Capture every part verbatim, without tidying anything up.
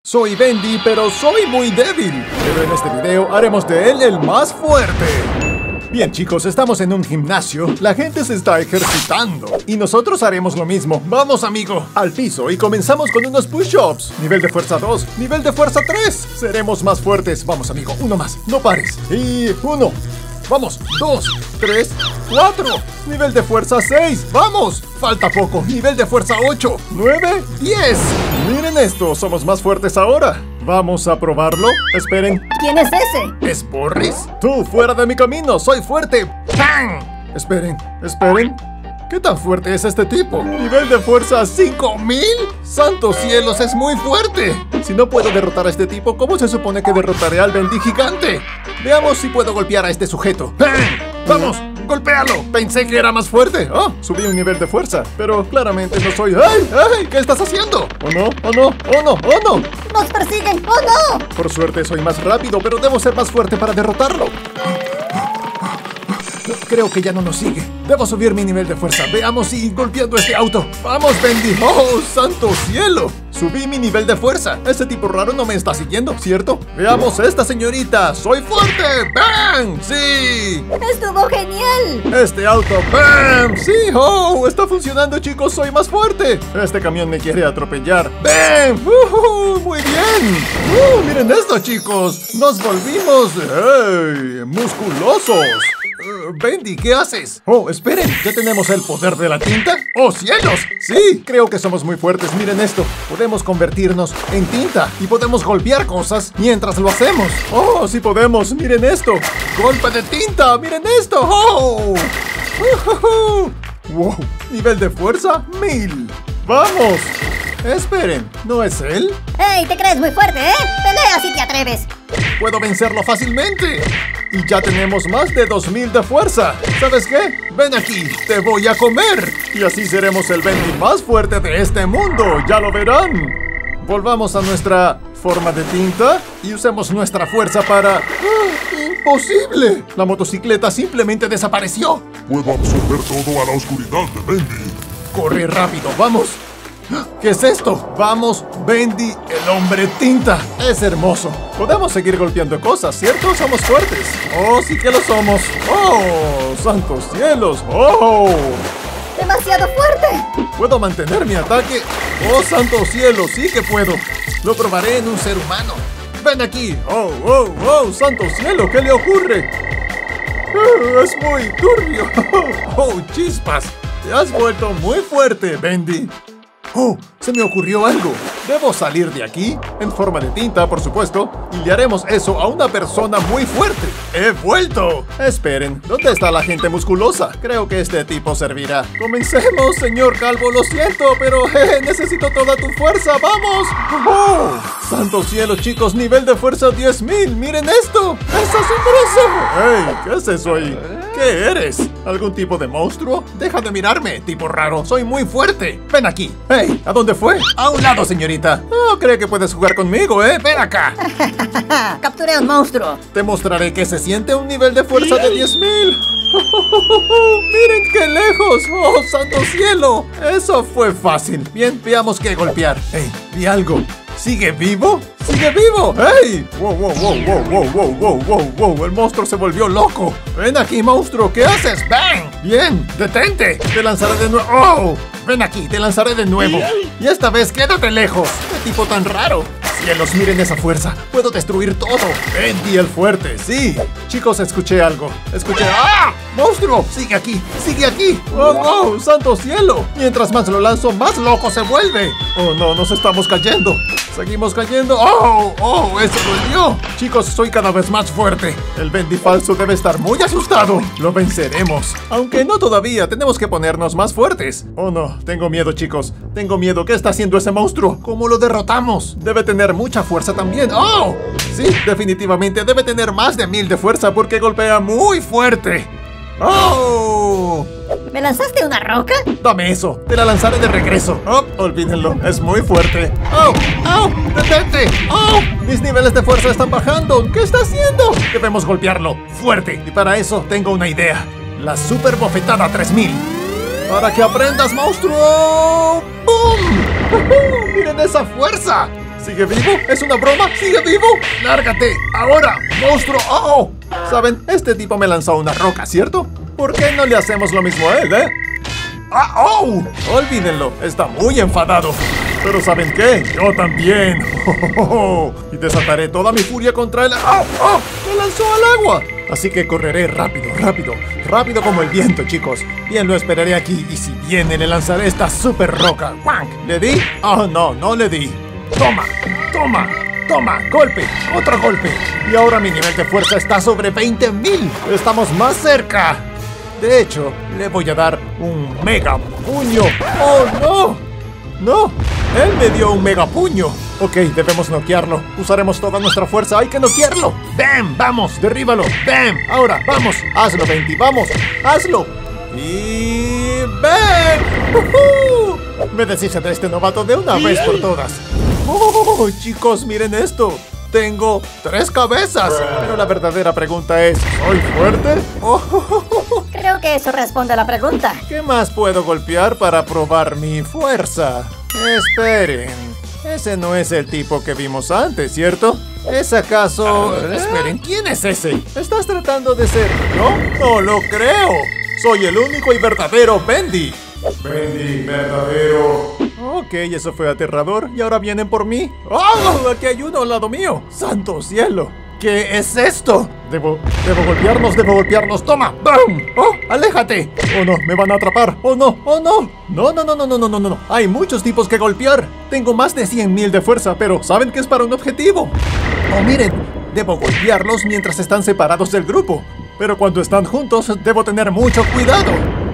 Soy Bendy, pero soy muy débil. Pero en este video haremos de él el más fuerte. Bien chicos, estamos en un gimnasio. La gente se está ejercitando y nosotros haremos lo mismo. Vamos amigo, al piso y comenzamos con unos push-ups. Nivel de fuerza dos, nivel de fuerza tres. Seremos más fuertes. Vamos amigo, uno más, no pares. Y uno. Vamos, dos, tres, cuatro. Nivel de fuerza seis. Vamos, falta poco. Nivel de fuerza ocho, nueve, diez. Miren esto, somos más fuertes ahora. Vamos a probarlo. Esperen. ¿Quién es ese? ¿Es Boris? Tú, fuera de mi camino, soy fuerte. ¡Pam! Esperen, esperen. ¿Qué tan fuerte es este tipo? ¿Nivel de fuerza cinco mil? ¡Santos cielos, es muy fuerte! Si no puedo derrotar a este tipo, ¿cómo se supone que derrotaré al Bendy gigante? Veamos si puedo golpear a este sujeto. ¡Pam! ¡Vamos! ¡Golpéalo! Pensé que era más fuerte. Oh, subí un nivel de fuerza, pero claramente no soy... ¡Ay! ¡Ay! ¿Qué estás haciendo? ¡Oh no! ¡Oh no! ¡Oh no! ¡Oh no! ¡Nos persiguen! ¡Oh no! Por suerte soy más rápido, pero debo ser más fuerte para derrotarlo. Creo que ya no nos sigue. Debo subir mi nivel de fuerza. Veamos si golpeando este auto. ¡Vamos, Bendy! ¡Oh, santo cielo! Subí mi nivel de fuerza. Este tipo raro no me está siguiendo, ¿cierto? Veamos esta señorita. ¡Soy fuerte! ¡Bam! ¡Sí! ¡Estuvo genial! Este auto. ¡Bam! ¡Sí! ¡Oh! Está funcionando, chicos. Soy más fuerte. Este camión me quiere atropellar. ¡Bam! ¡Uh! ¡Muy bien! ¡Uh! ¡Miren esto, chicos! ¡Nos volvimos... ¡hey! ¡musculosos! Uh, Bendy, ¿qué haces? Oh, esperen, ¿ya tenemos el poder de la tinta? ¡Oh, cielos! Sí, creo que somos muy fuertes, miren esto. Podemos convertirnos en tinta y podemos golpear cosas mientras lo hacemos. ¡Oh, sí podemos! ¡Miren esto! ¡Golpe de tinta! ¡Miren esto! ¡Oh! Uh-huh. ¡Wow! Nivel de fuerza, mil. ¡Vamos! Esperen, ¿no es él? ¡Ey! Te crees muy fuerte, ¿eh? ¡Pelea si te atreves! ¡Puedo vencerlo fácilmente! Y ya tenemos más de dos mil de fuerza. ¿Sabes qué? Ven aquí, te voy a comer. Y así seremos el Bendy más fuerte de este mundo. ¡Ya lo verán! Volvamos a nuestra forma de tinta y usemos nuestra fuerza para... ¡Ah! ¡Imposible! La motocicleta simplemente desapareció. Puedo absorber todo a la oscuridad de Bendy. Corre rápido, vamos. ¿Qué es esto? Vamos, Bendy, el hombre tinta. Es hermoso. Podemos seguir golpeando cosas, ¿cierto? Somos fuertes. Oh, sí que lo somos. Oh, santos cielos. Oh. ¡Demasiado fuerte! ¿Puedo mantener mi ataque? Oh, santos cielos, sí que puedo. Lo probaré en un ser humano. Ven aquí. Oh, oh, oh, santos cielos, ¿qué le ocurre? Oh, es muy turbio. Oh, chispas. Te has vuelto muy fuerte, Bendy. ¡Oh! Se me ocurrió algo. Debo salir de aquí, en forma de tinta, por supuesto, y le haremos eso a una persona muy fuerte. ¡He vuelto! Esperen, ¿dónde está la gente musculosa? Creo que este tipo servirá. Comencemos, señor Calvo, lo siento, pero jeje, necesito toda tu fuerza, ¡vamos! ¡Oh! ¡Santo cielo, chicos! Nivel de fuerza diez mil, ¡miren esto! ¡Es asombroso! ¡Hey! ¿Qué es eso ahí? ¿Qué eres? ¿Algún tipo de monstruo? Deja de mirarme, tipo raro. Soy muy fuerte. Ven aquí. Hey, ¿a dónde fue? A un lado, señorita. No cree que puedes jugar conmigo, ¿eh? Ven acá. ¡Capturé a un monstruo! Te mostraré que se siente un nivel de fuerza de diez mil. ¡Miren qué lejos! ¡Oh, santo cielo! Eso fue fácil. Bien, veamos qué golpear. Hey, vi algo. ¿Sigue vivo? ¡Sigue vivo! ¡Hey! ¡Wow, wow, wow, wow, wow, wow, wow, wow, wow! El monstruo se volvió loco. Ven aquí, monstruo. ¿Qué haces? ¡Bang! Bien, detente. Te lanzaré de nuevo. ¡Oh! Ven aquí, te lanzaré de nuevo. Y esta vez quédate lejos. ¡Qué tipo tan raro! Cielos, miren esa fuerza. Puedo destruir todo. Bendy el fuerte, sí. Chicos, escuché algo. Escuché... ¡Ah! ¡Monstruo! ¡Sigue aquí! ¡Sigue aquí! ¡Oh, oh! ¡Santo cielo! Mientras más lo lanzo, más loco se vuelve. ¡Oh, no! Nos estamos cayendo. Seguimos cayendo. ¡Oh! ¡Oh! ¡Eso dolió! Chicos, soy cada vez más fuerte. El Bendy falso debe estar muy asustado. Lo venceremos. Aunque no todavía. Tenemos que ponernos más fuertes. ¡Oh, no! Tengo miedo, chicos. Tengo miedo. ¿Qué está haciendo ese monstruo? ¿Cómo lo derrotamos? Debe tener mucha fuerza también. ¡Oh! Sí, definitivamente debe tener más de mil de fuerza porque golpea muy fuerte. ¡Oh! ¿Me lanzaste una roca? Dame eso, te la lanzaré de regreso. Oh, olvídenlo, es muy fuerte. ¡Oh! ¡Oh! ¡Detente! ¡Oh! Mis niveles de fuerza están bajando. ¿Qué está haciendo? Debemos golpearlo fuerte. Y para eso tengo una idea. La super bofetada tres mil. ¡Para que aprendas, monstruo! ¡Bum! ¡Uh-huh! ¡Miren esa fuerza! ¿Sigue vivo? ¿Es una broma? ¿Sigue vivo? ¡Lárgate! ¡Ahora! ¡Monstruo! ¡Oh! ¿Saben? Este tipo me lanzó una roca, ¿cierto? ¿Por qué no le hacemos lo mismo a él, eh? ¡Ah! ¡Oh! Olvídenlo, está muy enfadado. Pero ¿saben qué? Yo también. ¡Oh, oh, oh! Y desataré toda mi furia contra él. ¡Oh! ¡Oh! ¡Me lanzó al agua! Así que correré rápido, rápido, rápido como el viento, chicos. Bien, lo esperaré aquí y si viene le lanzaré esta super roca. ¡Wank! ¿Le di? Oh, no, no le di. Toma, toma, toma, golpe, otro golpe. Y ahora mi nivel de fuerza está sobre veinte mil. Estamos más cerca. De hecho, le voy a dar un mega puño. ¡Oh, no! ¡No! ¡Él me dio un mega puño! Ok, debemos noquearlo. Usaremos toda nuestra fuerza. ¡Hay que noquearlo! ¡Bam! ¡Vamos! ¡Derríbalo! ¡Bam! Ahora, vamos. ¡Hazlo, Bendy! ¡Vamos! ¡Hazlo! ¡Y... ¡bam! ¡Uh-huh! Me deshice de este novato de una vez por todas. ¡Oh, chicos! ¡Miren esto! Tengo tres cabezas. Pero la verdadera pregunta es... ¿soy fuerte? Oh, Creo que eso responde a la pregunta. ¿qué más puedo golpear para probar mi fuerza? Esperen. Ese no es el tipo que vimos antes, ¿cierto? ¿Es acaso...? Esperen, ¿quién es ese? ¿Estás tratando de ser yo? ¡No lo creo! ¡Soy el único y verdadero Bendy! Bendy, verdadero. Ok, eso fue aterrador. ¿Y ahora vienen por mí? ¡Oh! Aquí hay uno al lado mío. ¡Santo cielo! ¿Qué es esto? Debo, debo golpearnos, debo golpearnos. ¡Toma! ¡Bum! ¡Oh! ¡Aléjate! ¡Oh no! ¡Me van a atrapar! ¡Oh no! ¡Oh no! No, no, no, no, no, no, no, no. Hay muchos tipos que golpear. Tengo más de cien mil de fuerza, pero ¿saben que es para un objetivo? Oh, miren. Debo golpearlos mientras están separados del grupo. Pero cuando están juntos, debo tener mucho cuidado.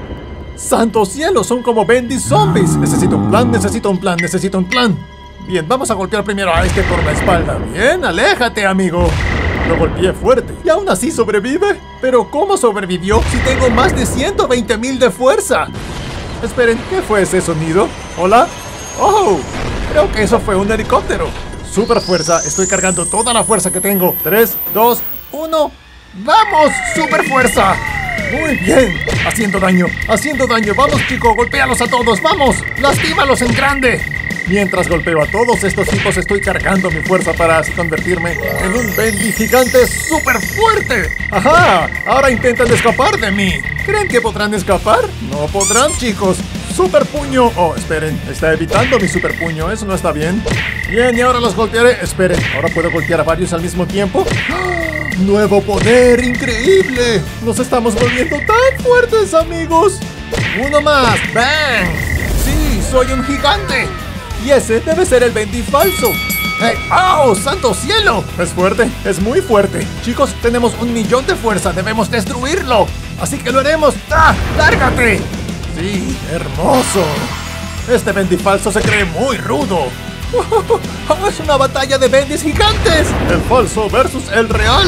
¡Santo cielo! Son como Bendy zombies. Necesito un plan, necesito un plan, necesito un plan. Bien, vamos a golpear primero a este por la espalda. Bien, aléjate, amigo. Lo golpeé fuerte y aún así sobrevive. Pero ¿cómo sobrevivió si tengo más de ciento veinte mil de fuerza? Esperen, ¿qué fue ese sonido? ¿Hola? ¡Oh! Creo que eso fue un helicóptero. Super fuerza, estoy cargando toda la fuerza que tengo. tres, dos, uno. ¡Vamos! ¡Super fuerza! Muy bien, haciendo daño, haciendo daño. Vamos, chicos, golpéalos a todos, vamos. Lastímalos en grande. Mientras golpeo a todos estos tipos, estoy cargando mi fuerza para así convertirme en un Bendy gigante súper fuerte. ¡Ajá! Ahora intentan escapar de mí. ¿Creen que podrán escapar? No podrán, chicos. ¡Super puño! Oh, esperen, está evitando mi super puño, eso no está bien. Bien, y ahora los golpearé. Esperen, ¿ahora puedo golpear a varios al mismo tiempo? ¡Nuevo poder! ¡Increíble! ¡Nos estamos volviendo tan fuertes, amigos! ¡Uno más! ¡Bang! ¡Sí! ¡Soy un gigante! Y ese debe ser el Bendy falso. ¡Hey! ¡Oh! ¡Santo cielo! Es fuerte, es muy fuerte. Chicos, tenemos un millón de fuerza. Debemos destruirlo. Así que lo haremos. ¡Ah! ¡Lárgate! ¡Sí! ¡Hermoso! Este Bendy falso se cree muy rudo. ¡Oh! ¡Es una batalla de Bendys gigantes! El falso versus el real.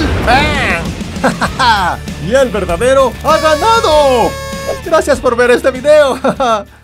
¡Bang! Y el verdadero ha ganado. Gracias por ver este video.